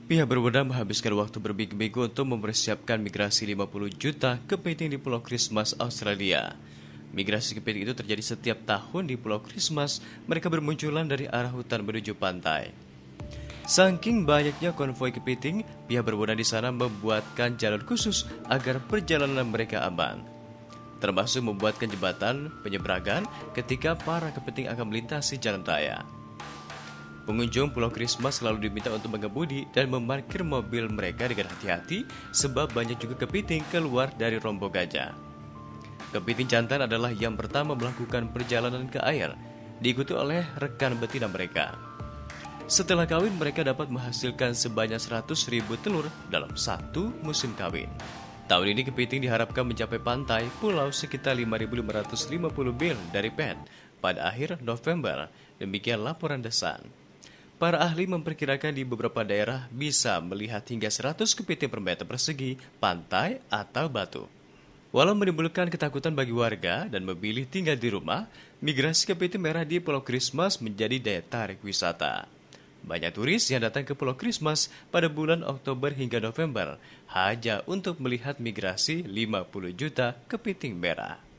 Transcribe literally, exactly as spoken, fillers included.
Pihak berwenang menghabiskan waktu berminggu-minggu untuk mempersiapkan migrasi lima puluh juta kepiting di Pulau Christmas, Australia. Migrasi kepiting itu terjadi setiap tahun di Pulau Christmas. Mereka bermunculan dari arah hutan menuju pantai. Saking banyaknya konvoi kepiting, pihak berwenang di sana membuatkan jalur khusus agar perjalanan mereka aman. Termasuk membuatkan jembatan penyeberangan ketika para kepiting akan melintasi jalan raya. Pengunjung Pulau Christmas selalu diminta untuk mengemudi dan memarkir mobil mereka dengan hati-hati sebab banyak juga kepiting keluar dari rombong gajah. Kepiting jantan adalah yang pertama melakukan perjalanan ke air, diikuti oleh rekan betina mereka. Setelah kawin, mereka dapat menghasilkan sebanyak seratus ribu telur dalam satu musim kawin. Tahun ini kepiting diharapkan mencapai pantai pulau sekitar lima ribu lima ratus lima puluh mil dari Perth pada akhir November. Demikian laporan Desan. Para ahli memperkirakan di beberapa daerah bisa melihat hingga seratus kepiting per meter persegi pantai atau batu. Walau menimbulkan ketakutan bagi warga dan memilih tinggal di rumah, migrasi kepiting merah di Pulau Christmas menjadi daya tarik wisata. Banyak turis yang datang ke Pulau Christmas pada bulan Oktober hingga November hanya untuk melihat migrasi lima puluh juta kepiting merah.